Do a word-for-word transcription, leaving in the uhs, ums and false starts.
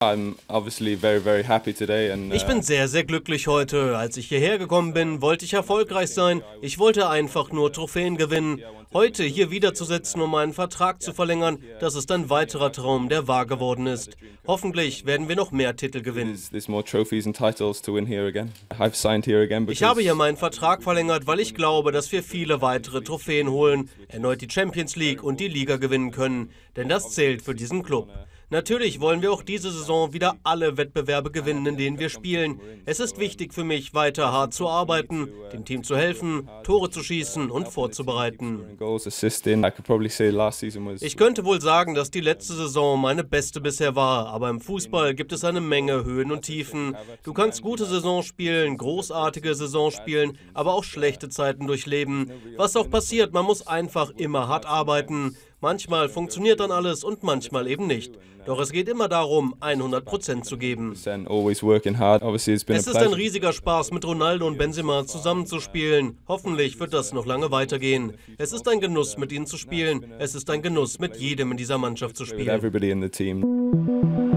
I'm obviously very, very happy today and, uh, Ich bin sehr, sehr glücklich heute. Als ich hierher gekommen bin, wollte ich erfolgreich sein. Ich wollte einfach nur Trophäen gewinnen. Heute hier wiederzusitzen, um meinen Vertrag zu verlängern, das ist ein weiterer Traum, der wahr geworden ist. Hoffentlich werden wir noch mehr Titel gewinnen. there's more trophies and titles to win here again. I've signed here again because Ich habe hier meinen Vertrag verlängert, weil ich glaube, dass wir viele weitere Trophäen holen, erneut die Champions League und die Liga gewinnen können. Denn das zählt für diesen Club. Natürlich wollen wir auch diese Saison wieder alle Wettbewerbe gewinnen, in denen wir spielen. Es ist wichtig für mich, weiter hart zu arbeiten, dem Team zu helfen, Tore zu schießen und vorzubereiten. goals, assisting. I could probably say last season was Ich könnte wohl sagen, dass die letzte Saison meine beste bisher war, aber im Fußball gibt es eine Menge Höhen und Tiefen. Du kannst gute Saison spielen, großartige Saison spielen, aber auch schlechte Zeiten durchleben. Was auch passiert, man muss einfach immer hart arbeiten. Manchmal funktioniert dann alles und manchmal eben nicht. Doch es geht immer darum, hundert Prozent zu geben. always working hard. Obviously it's been Es a ist ein pleasure. riesiger Spaß, mit Ronaldo und Benzema zusammenzuspielen. Hoffentlich wird das noch lange weitergehen. Es ist ein Genuss, mit ihnen zu spielen. Es ist ein Genuss, mit jedem in dieser Mannschaft zu With spielen. everybody in the team.